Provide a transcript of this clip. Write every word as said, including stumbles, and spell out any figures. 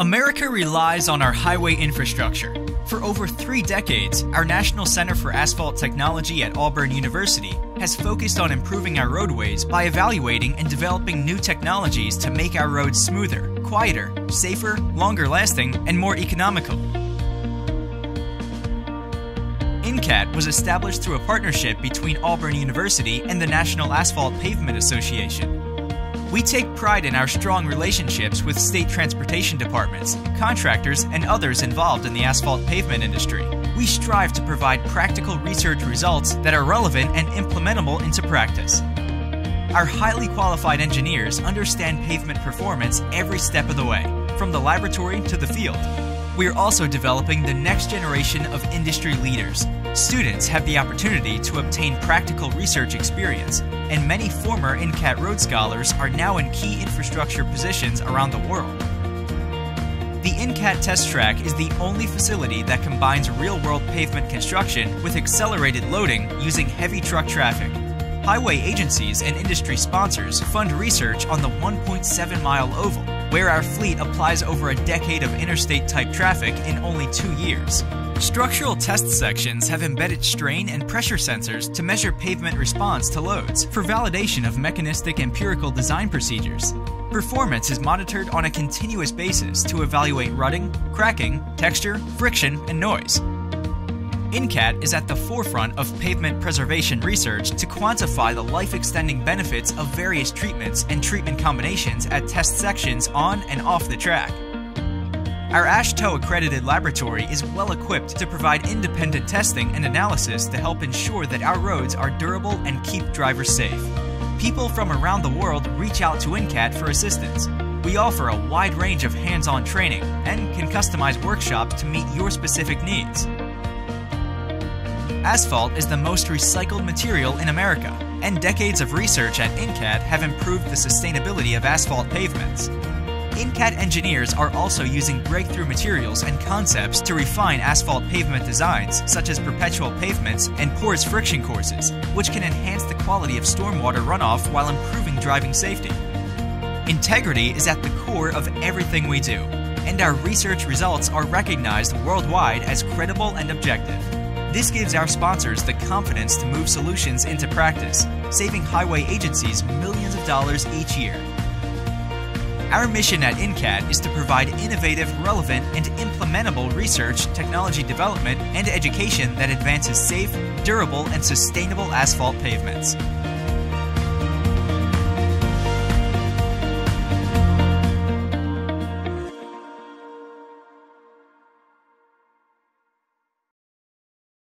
America relies on our highway infrastructure. For over three decades, our National Center for Asphalt Technology at Auburn University has focused on improving our roadways by evaluating and developing new technologies to make our roads smoother, quieter, safer, longer lasting, and more economical. N C A T was established through a partnership between Auburn University and the National Asphalt Pavement Association. We take pride in our strong relationships with state transportation departments, contractors, and others involved in the asphalt pavement industry. We strive to provide practical research results that are relevant and implementable into practice. Our highly qualified engineers understand pavement performance every step of the way, from the laboratory to the field. We are also developing the next generation of industry leaders. Students have the opportunity to obtain practical research experience, and many former N C A T Road Scholars are now in key infrastructure positions around the world. The N C A T Test Track is the only facility that combines real-world pavement construction with accelerated loading using heavy truck traffic. Highway agencies and industry sponsors fund research on the one point seven mile oval, where our fleet applies over a decade of interstate-type traffic in only two years. Structural test sections have embedded strain and pressure sensors to measure pavement response to loads for validation of mechanistic empirical design procedures. Performance is monitored on a continuous basis to evaluate rutting, cracking, texture, friction, and noise. N C A T is at the forefront of pavement preservation research to quantify the life-extending benefits of various treatments and treatment combinations at test sections on and off the track. Our AASHTO accredited laboratory is well equipped to provide independent testing and analysis to help ensure that our roads are durable and keep drivers safe. People from around the world reach out to N C A T for assistance. We offer a wide range of hands-on training and can customize workshops to meet your specific needs. Asphalt is the most recycled material in America, and decades of research at N C A T have improved the sustainability of asphalt pavements. N C A T engineers are also using breakthrough materials and concepts to refine asphalt pavement designs, such as perpetual pavements and porous friction courses, which can enhance the quality of stormwater runoff while improving driving safety. Integrity is at the core of everything we do, and our research results are recognized worldwide as credible and objective. This gives our sponsors the confidence to move solutions into practice, saving highway agencies millions of dollars each year. Our mission at N C A T is to provide innovative, relevant, and implementable research, technology development, and education that advances safe, durable, and sustainable asphalt pavements.